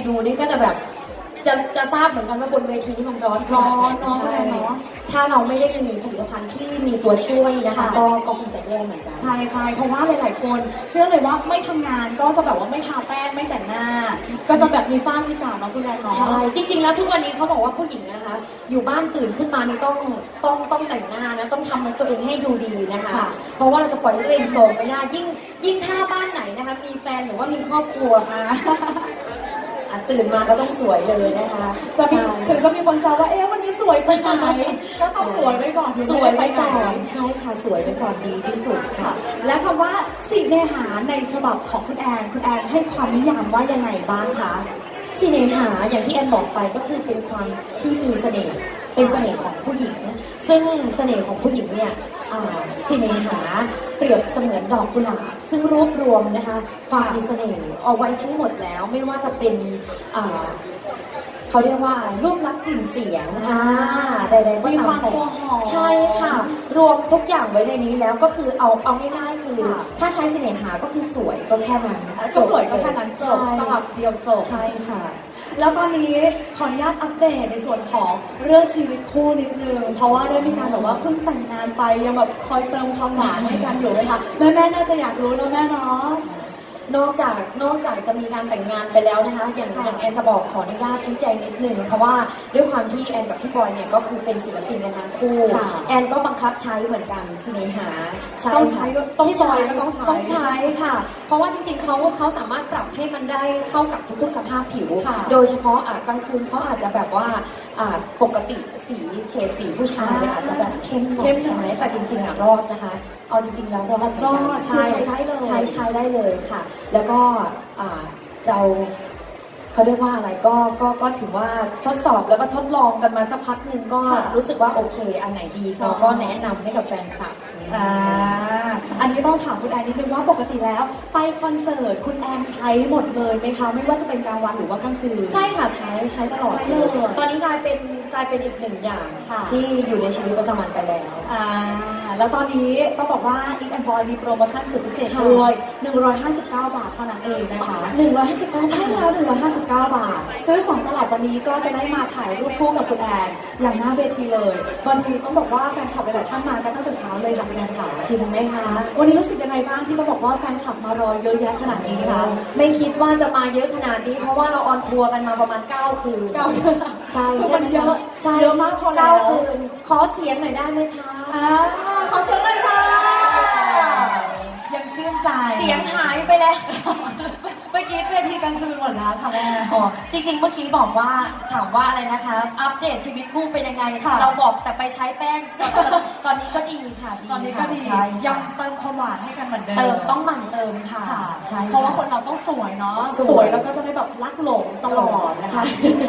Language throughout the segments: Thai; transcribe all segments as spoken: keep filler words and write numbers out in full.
ดูนี่ก็จะแบบจะจะทราบเหมือนกันว่าบนเวทีนี่มันร้อนร้อนเนาะเนาะถ้าเราไม่ได้มีผลิตภัณฑ์ที่มีตัวช่วยนะคะก็ก็คงจะแย่เหมือนกันใช่ใช่เพราะว่าหลายๆคนเชื่อเลยว่าไม่ทำงานก็จะแบบว่าไม่ทาแป้งไม่แต่งหน้าก็จะแบบมีฝ้ามีกระเนาะคุณแอนเนาะใช่จริงๆแล้วทุกวันนี้เขาบอกว่าผู้หญิงนะคะอยู่บ้านตื่นขึ้นมานี่ต้องต้องต้องแต่งหน้านะต้องทำตัวเองให้ดูดีนะคะเพราะว่าเราจะปล่อยให้ตัวเองโสมไม่ได้ยิ่งยิ่งถ้าบ้านไหนนะคะมีแฟนหรือว่ามีครอบครัวค่ะตื่นมาก็ต้องสวยเลยนะคะจะถึงจะมีคนแซวว่าเอ๊ะวันนี้สวยไปไหนก็ต้องสวยไว้ก่อนสวยไปก่อนใช่ค่ะสวยไปก่อนดีที่สุดค่ะและคำว่าสิเนหาในฉบับของคุณแอนคุณแอนให้ความนิยามว่ายังไงบ้างคะสิเนหาอย่างที่แอนบอกไปก็คือเป็นความที่มีเสน่ห์เป็นเสน่ห์ของผู้หญิงซึ่งเสน่ห์ของผู้หญิงเนี่ยสิเนหาเปรียบเสมือนดอกกุหลาบซึ่งรวบรวมนะคะความมีเสน่ห์เอาไว้ทั้งหมดแล้วไม่ว่าจะเป็นเขาเรียกว่ารูปลักษณ์กลิ่นเสียงอ่าใดๆก็ตามแต่ใช่ค่ะรวมทุกอย่างไว้ในนี้แล้วก็คือเอาเอาง่ายๆคือถ้าใช้สิเนหาก็คือสวยก็แค่นั้นก็สวยก็แค่นั้นจบตลับเดียวจบใช่ค่ะแล้วตอนนี้ขออนุญาตอัปเดตในส่วนของเรื่องชีวิตคู่นิดนึงเพราะว่าได้มีการแบบว่าเพิ่งแต่งงานไปยังแบบคอยเติมความหวานให้กันอยู่เลยค่ะแม่แม่น่าจะอยากรู้แล้วแม่เนาะนอกจากนอกจากจะมีการแต่งงานไปแล้วนะคะอย่างอย่างแอนจะบอกขออนุญาตชี้แจงนิดนึงเพราะว่าด้วยความที่แอนกับพี่บอยเนี่ยก็คือเป็นศิลปินกันทั้งคู่แอนก็บังคับใช้เหมือนกันสิเนหาต้องใช้ต้องใช้ต้องใช้ต้องใช้ค่ะเพราะว่าจริงๆเขาเขาสามารถปรับให้มันได้เข้ากับทุกๆสภาพผิวโดยเฉพาะกลางคืนเขาอาจจะแบบว่าปกติสีเฉดสีผู้ชายอาจจะแบบเข้มหน่อยใช่ไหมแต่จริงๆอ่ะรอดนะคะเอาจริงๆแล้วรอดรอดใช้ได้เลยใช้ใช้ได้เลยค่ะแล้วก็เราเขาเรียกว่าอะไรก็ก็ก็ถือว่าทดสอบแล้วก็ทดลองกันมาสักพักหนึ่งก็รู้สึกว่าโอเคอันไหนดีเราก็แนะนำให้กับแฟนคลับอ่าอันนี้ต้องถามคุณแอนนิดนึงว่าปกติแล้วไปคอนเสิร์ตคุณแอนใช้หมดเลยไหมคะไม่ว่าจะเป็นกลางวันหรือว่ากลางคืนใช่ค่ะใช้ใช้ตลอดเลยตอนนี้กลายเป็นกลายเป็นอีกหนึ่งอย่างที่อยู่ในชีวิตประจำวันไปแล้วอ่าแล้วตอนนี้ต้องบอกว่าอีกแอนบอยมีโปรโมชั่นสุดพิเศษด้วยหนึ่งร้อยห้าสิบเก้าบาทเท่านั้นเองนะคะหนึ่งร้อยห้าสิบเก้าใช่แล้วหนึ่งร้อยห้าสิบเก้าบาทซื้อสองตลับวันนี้ก็จะได้มาถ่ายรูปคู่กับคุณแอนอย่างหน้าเวทีเลยวันนี้ต้องบอกว่าแฟนคลับหลายท่านมากันตั้งแต่เช้าเลยค่ะคุณแอนค่ะจริงไหมคะวันนี้รู้สึกยังไงบ้างที่ต้องบอกว่าแฟนคลับมารอเยอะแยะขนาดนี้คะไม่คิดว่าจะมาเยอะขนาดนี้เพราะว่าเราออนทัวร์กันมาประมาณเก้าคืนเก้าคืนใช่ใช่เยอะใช่เยอะมากพอแล้วเก้าคืนขอเสียงหน่อยได้ไหมคะอ่าขอเสียงหน่อยค่ะยังชื่นใจเสียงหายไปแล้วเมื่อกี้เวทีกลางคืนหมดแล้วค่ะแม่อ๋อจริงๆเมื่อกี้บอกว่าถามว่าอะไรนะคะอัปเดตชีวิตคู่เป็นยังไงเราบอกแต่ไปใช้แป้งตอนนี้ก็ดีค่ะตอนนี้ก็ดียังเติมความหวานให้กันเหมือนเดิมเติมต้องหมั่นเติมค่ะใช่เพราะว่าคนเราต้องสวยเนาะสวยแล้วก็จะได้แบบรักหลงตลอดนะคะ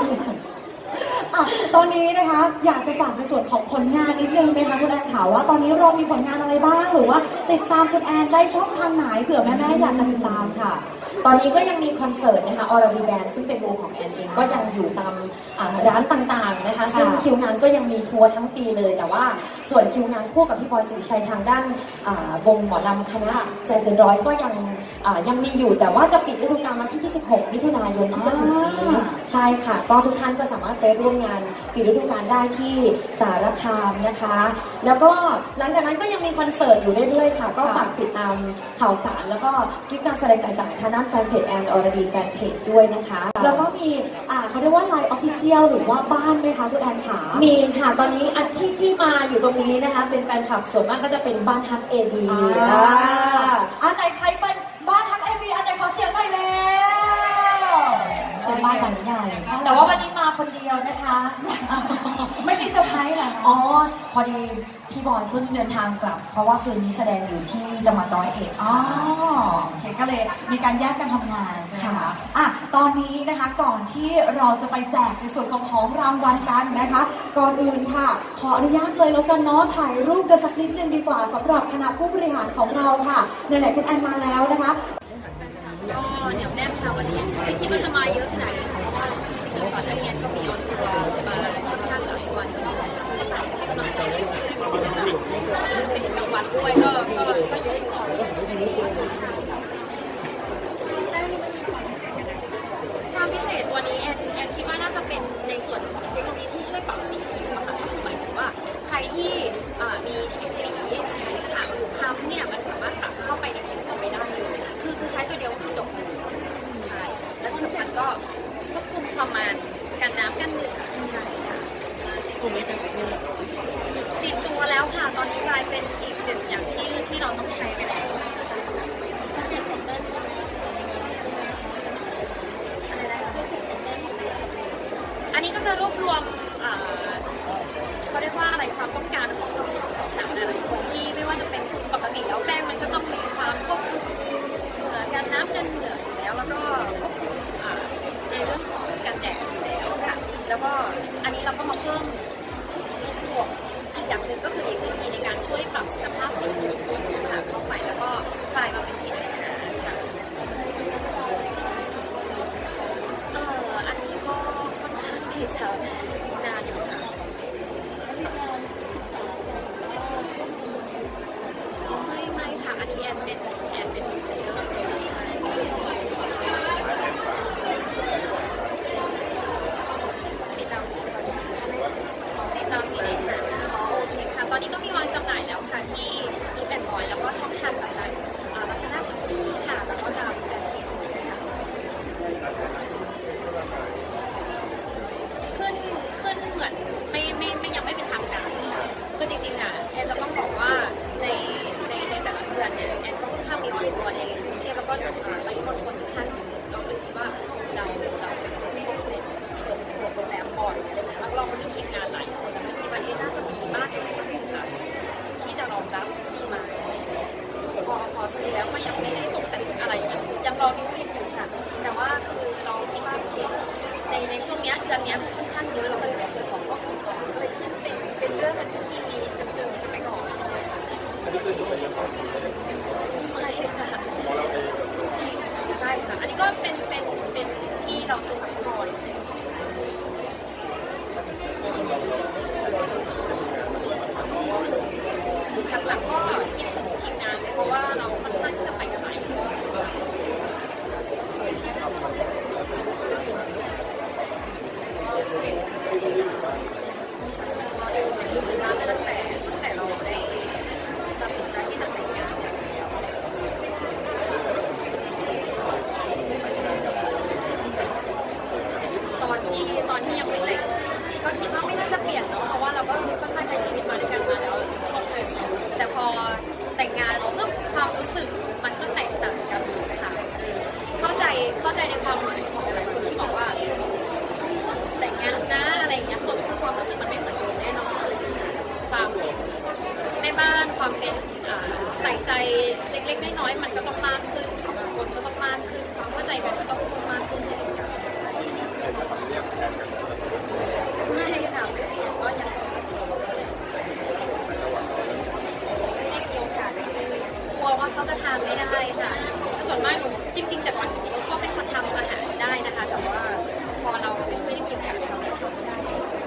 ตอนนี้นะคะอยากจะฝากในส่วนของผลงานนิดนึงไหมคะคุณแอนถามว่าตอนนี้เรามีผลงานอะไรบ้างหรือว่าติดตามคุณแอนได้ช่องทางไหนเผื่อแม่ๆอยากจะติดตามค่ะตอนนี้ก็ยังมีคอนเสิร์ตนะคะออร์วีแบนซึ่งเป็นวงของแอนเองก็ยังอยู่ตามร้านต่างๆนะคะซึ่งคิวงานก็ยังมีทัวร์ทั้งปีเลยแต่ว่าส่วนคิวงานคู่กับพี่บอยสิริชัยทางด้านวงหมอลำคณะใจเกินร้อยก็ยังยังมีอยู่แต่ว่าจะปิดฤดูกาลวันที่ยี่สิบหกมิถุนายนที่จะถึงนี้ใช่ค่ะก็ทุกท่านก็สามารถไปร่วมงานปิดฤดูกาลได้ที่สารคามนะคะแล้วก็หลังจากนั้นก็ยังมีคอนเสิร์ตอยู่เรื่อยๆค่ะก็ฝากติดตามข่าวสารแล้วก็คลิปการแสดงต่างๆทางด้านแฟนเพจแอนอรดีแฟนเพจด้วยนะคะแล้วก็มีอ่าเขาเรียกว่าไลน์ออฟฟิเชียลหรือว่าบ้านไหมคะคุณแอนขามีค่ะตอนนี้อันที่ที่มาอยู่ตรงนี้นะคะเป็นแฟนคลับส่วนมากก็จะเป็นบ้านฮักเอบีอ่าอันไหนใครเป็นบ้านฮักเอบีอันไหนขอเสียงหน่อยแล้วเป็นบ้านหลังใหญ่แต่ว่าวันนี้มาคนเดียวนะคะไม่มีเซอร์ไพรส์เหรออ๋อพอดีพี่บอยเพิ่งเดินทางกลับเพราะว่าคืนนี้แสดงอยู่ที่จังหวัดร้อยเอ็ดอ๋อโอเคก็เลยมีการแยกกันทำงานใช่ไหมคะอ่ะตอนนี้นะคะก่อนที่เราจะไปแจกในส่วนของของรางวัลกันนะคะก่อนอื่นค่ะขออนุญาตเลยแล้วกันเนาะถ่ายรูปกันสักนิดนึงดีกว่าสำหรับคณะผู้บริหารของเราค่ะไหนๆคุณแอนมาแล้วนะคะก็เหนียวแน่นค่ะวันนี้ไม่คิดว่าจะมาเยอะขนาดนี้เพราะว่าจริงๆก่อนหน้านี้ก็มีออนทัวร์จะมาค่อนข้างหลายวันให้กำลังใจในส่วนที่เป็นรางวัลด้วยก็ก็ก็เยอะต่อความพิเศษตัวนี้ก็ควบคุมความมันกันน้ำกันเหงื่อใช่ค่ะตรงนี้เป็นประเภทติดตัวแล้วค่ะตอนนี้กลายเป็นอีกหนึ่งอย่างที่ที่เราต้องใช้ไปแล้วอันนี้ก็จะรวบรวมเขาเรียกว่าอะไรความต้องการของสาวๆหลายคนที่ไม่ว่าจะเป็นปกติแล้วแป้งมันก็ต้องมีความควบคุมเหงื่อกันน้ำกันเหงื่ออยู่แล้วแล้วก็ควบคุมในเรื่องของกันแดดอยู่แล้วค่ะแล้วก็อันนี้เราก็มาเพิ่มบวกอีกอย่างหนึ่งก็คือเทคโนโลยีในการช่วยปรับสภาพสีผิวเนี่ยค่ะเข้าไปแล้วก็กลายมาเป็นสีแดงค่ะเอ่ออันนี้ก็ค่อนข้างที่จะนานอยู่ค่ะไม่ไม่ค่ะอันนี้แอนเป็นแอนเป็นดีไซเนอร์ใช่ติดตามติดตามสีแดงค่ะโอเคค่ะตอนนี้ก็มีวางจำหน่ายแล้วค่ะที่อีแอนบอยแล้วก็ช่องทางต่างๆลักษณะช็อปปี้ค่ะแล้วก็ตามแฟนเพจค่ะขึ้นขึ้นเหมือนไม่ไม่ไม่ยังไม่เป็นทางการค่ะคือจริงๆอ่ะแอนจะต้องบอกว่าในในในแต่ละเดือนเนี่ยแอนก็ค่อนข้างมีออนทัวร์ในกรุงเทพแล้วก็ปริมณฑลค่อนข้างเยอะเราเลยคิดว่าเราเราเป็นคนที่เล่นเปิดโรงแรมบ่อยอะไรอย่างเงี้ยแล้วเราก็มีทีมงานหลายคนแล้วคิดว่าเอ๊ะน่าจะมีบ้านในสังคมไทยที่จะรองรับที่มาพอพอซื้อแล้วก็ยังไม่ได้ตกแต่งอะไรยังยังรอนิ้วริมอยู่ค่ะแต่ว่าคือเราคิดว่าโอเคในในช่วงนี้เดือนนี้ค่อนข้างเยอะเราก็เลยเจอของก็คือของก็เลยขึ้นเป็นเป็นเรื่องกันที่จะเจอกันไปก่อนใช่ไหมคะอันนี้คือทุกคนยังต้องไม่ค่ะจริงใช่ค่ะอันนี้ก็เป็นเป็นเป็นที่เราซื้อมาก่อนหลักๆก็คิดถึงทีมงานเลยเพราะว่าเราค่อนข้างจะไปกันหลายคนเราได้รู้เวลาตั้งแต่ตั้งแต่เราได้ตัดสินใจที่จะแต่งงานกันแล้วตอนที่ตอนที่ยังไม่แต่งก็คิดว่าไม่น่าจะเปลี่ยนเนาะเพราะว่าเราก็ค่อนข้างใช้ชีวิตมาด้วยกันมาแล้วช่วงหนึ่งแต่พอแต่งงานเราเพิ่มความรู้สึกมันก็แตกต่างกันค่ะเข้าใจเข้าใจในความหมายของหลายคนที่บอกว่าแต่งงานนะอะไรอย่างเงี้ยคนคือความรู้สึกมันไม่เหมือนเดิมแน่นอนอะไรอย่างเงี้ยความเป็นแม่บ้านความเป็นใส่ใจเล็กๆน้อยๆมันก็ต้องมากขึ้นคนก็ต้องมากขึ้นความเข้าใจกันก็ต้องเพิ่มมากขึ้นเช่นกันไม่ค่ะไม่เปลี่ยนก็ยังไม่มีโอกาสกลัวว่าเขาจะทานไม่ได้ค่ะส่วนมากจริงๆแต่ก่อนก็เป็นคนทำอาหารได้นะคะแต่ว่าพอเราไม่ได้มีโอกาสทำให้เขาไม่ได้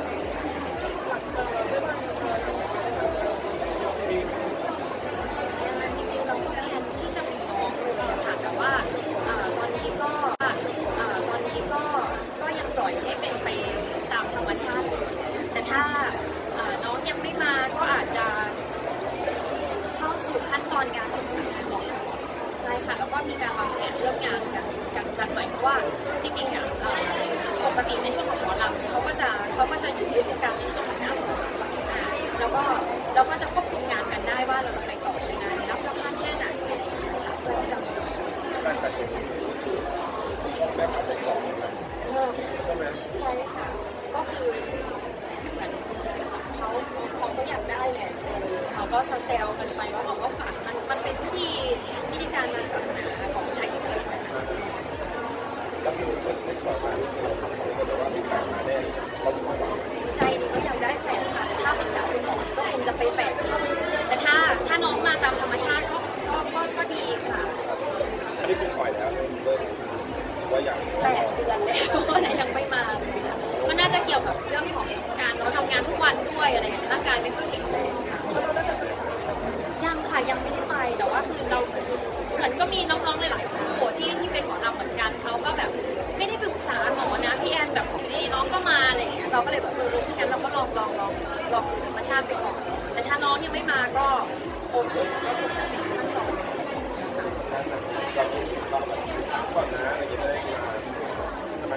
จริงๆเราก็แทนที่จะมีน้องเลยค่ะแต่ว่าตอนนี้ก็ตอนนี้ก็ก็ยังปล่อยให้เป็นไปตามธรรมชาติแต่ถ้าน้องยังไม่มาก็อาจจะเข้าสู่ขั้นตอนการปรึกษาหมอใช่ค่ะแล้วก็มีการวางแผนเรื่องงานกันกันกันใหม่เพราะว่าจริงๆอ่ะปกติในช่วงของหมอลำเขาก็จะเขาก็จะอยู่ด้วยกันในช่วงของหน้าฝนแล้วก็เราก็จะควบคุมงานกันได้ว่าเราจะไปต่อยังไงรับเจ้าภาพแค่ไหนเพื่อที่จะการตัดสินแบบเอาไปสอบใช่ค่ะก็คือเหมือนเขาเขาก็อยากได้แหละเขาก็เซลล์กันไปว่าเขาก็ฝากมันมันเป็นพิธีพิธีการทางศาสนาของไทยอิสลามก็คือไม่สอบมาแต่ว่าที่ผ่านมาเนี่ยเขาบอกว่าใจนี่ก็อยากได้แฟนค่ะแต่ถ้าปรึกษาคุณหมอก็คงจะไปแปดแต่ถ้าถ้าน้องมาตามธรรมชาติก็ก็ก็ก็ดีค่ะอันนี้คือปล่อยแล้วเริ่มว่าอย่างแปดเดือนแล้วแต่ยังไม่มาก็น่าจะเกี่ยวกับเรื่องของการเราทำงานทุกวันด้วยอะไรอย่างเงี้ยร่างกายไม่ค่อยแข็งแรงค่ะยังค่ะยังไม่ได้ไปแต่ว่าคือเราเหมือนก็มีน้องๆหลายๆคู่ที่ที่เป็นหมอลำเหมือนกันเขาก็แบบไม่ได้ปรึกษาหมอนะพี่แอนแบบอยู่ดีน้องก็มาอะไรอย่างเงี้ยเราก็เลยแบบเออถ้างั้นเราก็ลองลองลองลองธรรมชาติไปก่อนแต่ถ้าน้องยังไม่มาก็โอเคก็คงจะเป็นขั้นตอนก่อนนะอะไรอย่างเงี้ย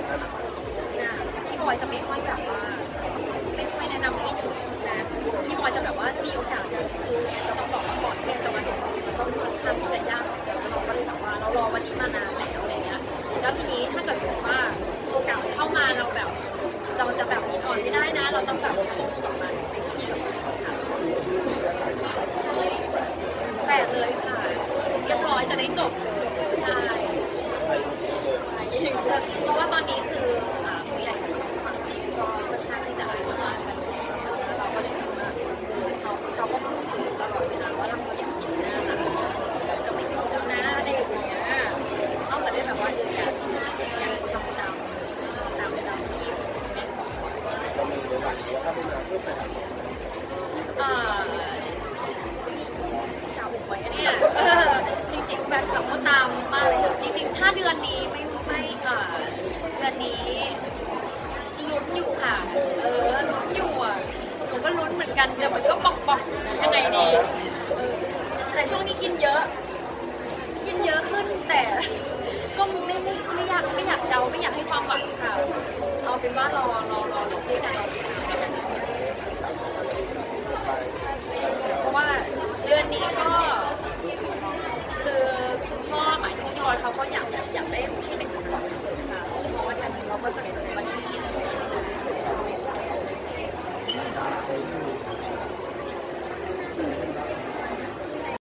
อยจะไม่ค่อยแบบว่าไม่ค่อยแนะนำให้หยุดนะพี่บอยจะแบบว่ามีโอกาสคือเนี่ยจะต้องบอกว่าก่อนที่จะมาถึงตรงนี้มันต้องค่อนข้างที่จะยากเราก็เลยแบบว่าเรารอวันนี้มานานแล้วอะไรเงี้ยแล้วทีนี้ถ้าเกิดสมมติว่าโอกาสเข้ามาเราแบบเราจะแบบอินอ่อนไม่ได้นะเราต้องแบบสู้กับมันเป็นที่แปดเลยค่ะเรียบร้อยจะได้จบเลยใช่ใช่เพราะว่าตอนนี้คือผู้ใหญ่ทั้งสองฝั่งเองก็ค่อนข้างที่จะอายุมากกันเราก็เลยแบบว่าเขาเขาก็พูดอยู่ตลอดเวลาว่าเราอยากกินหน้านะจะไม่ยุ่งแล้วนะอะไรอย่างเงี้ยเขาเหมือนได้แบบว่าอยากอยากทำตามตามตามที่แม่บอกอ่าสาวหวยเนี่ยจริงๆแฟนคลับก็ตามมากเลยจริงๆถ้าเดือนนี้ไม่ไม่อ่าเดือนนี้ลุ้นอยู่ค่ะเออลุ้นอยู่อ่ะหนูก็ลุ้นเหมือนกันแต่มันก็บอกบอกยังไงดีเออแต่ช่วงนี้กินเยอะกินเยอะขึ้นแต่ก็ไม่ไม่ไม่อยากไม่อยาก